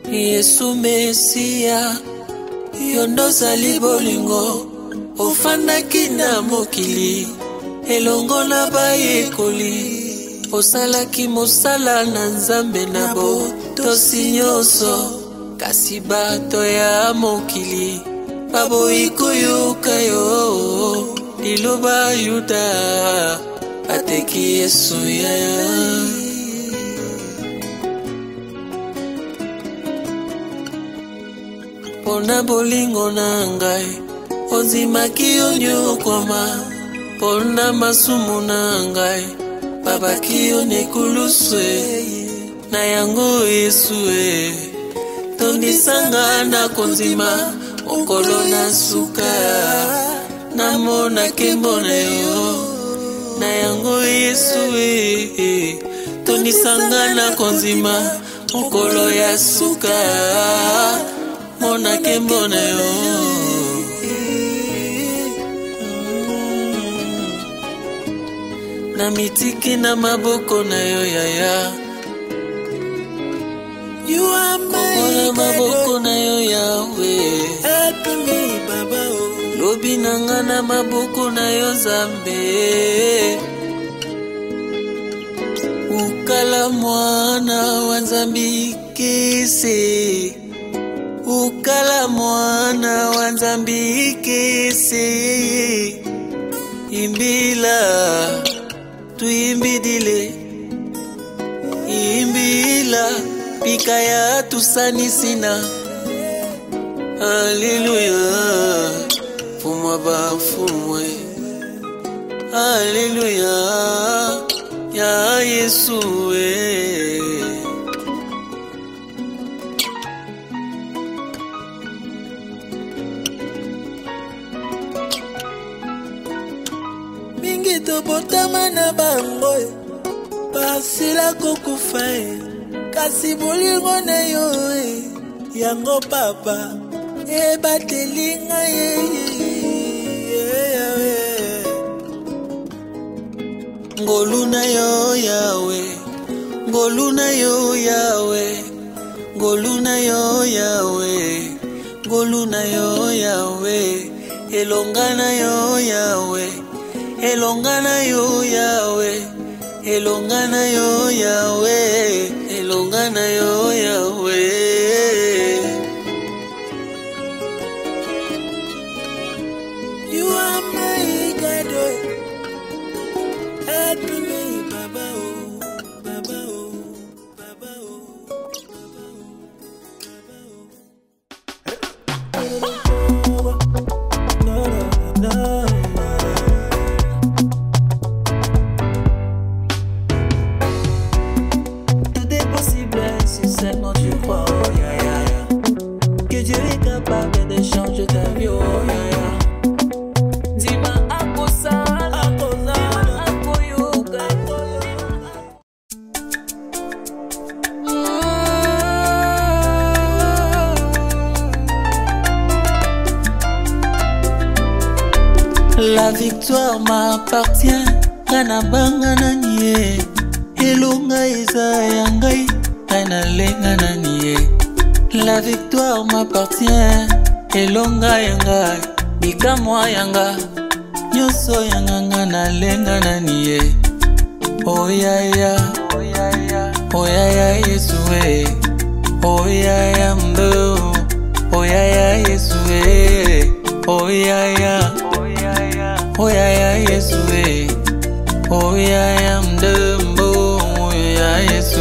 Yesu Mesia yondo zali bolingo ofandaki na mokili elongo na bayekoli osalaki mosala na Nzambe na botosi nyonso kasi bato ya mokili baboyi koyoka yo liloba Yuda ateki Yesu ya pona bolingo na ngai onzimaki onyokwama pona masumu na ngai babaki onekuluswe na yango Yesu tondisanga na konzima okolo na suka namona kembo na yo na yango Yesu tondisanga na konzima okolo ya suka mona kembo na yo na mitiki na maboko na yo yaya you are my maboko na yo Yahweh help me baba lobi nanga na maboko na yo Nzambe ukala mwana wa Nzambe kese ukala mwana wa Nzambe kese imbila tuimbidile imbila pikaya tusanisina Haleluya fumwa ba fumwe Haleluya ya Yesu mingi to botama na bango pasila kokufa kasi bolingo na yo yango papa batelinga ngoluna yo Yahweh ngoluna yo Yahweh ngoluna yo Yahweh ngoluna yo Yahweh elongana yo Yahweh elongana yo Yahweh elongana yo Yahweh elongana yo Yahweh you are my God help me baba baba baba tout est possible si seulement tu crois que Dieu est capable de changer ta vie La victoire m'appartient, kana banga nanie, elonga isa yangai, kana lenga nanie. La victoire m'appartient, elonga yangai, bikamwa yanga, nyoso yanga ngana lenga nanie. Oh ya ya, oh ya ya, oh ya ya Yesue, oh ya ya mbo, oh ya ya Yesue, oh ya ya. Oh ya ya Yesu oh ya ya mdembo oh ya Yesu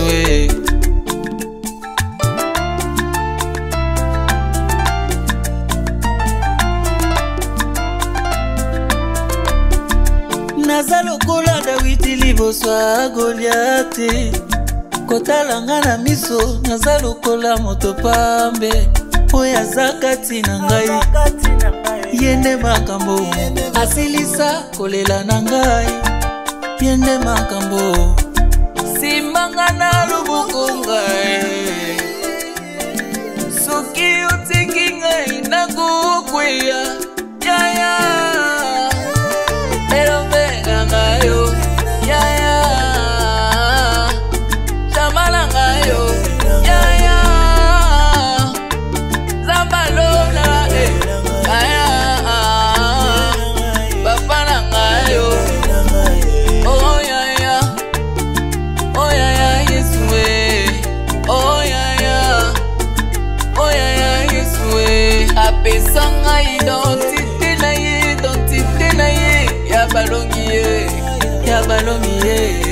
Nazalo kola Dawidi liboswa Goliate kotalanga na miso nazalo kola moto pambe oya zakati na ngai yende makambo asilisa kolela na ngai yende makambo simanga na luboko ngai soki otiki ngai nakokweya yaya elombenga ngayo yaya chamala ngayo yaya ye, ya balomi ye.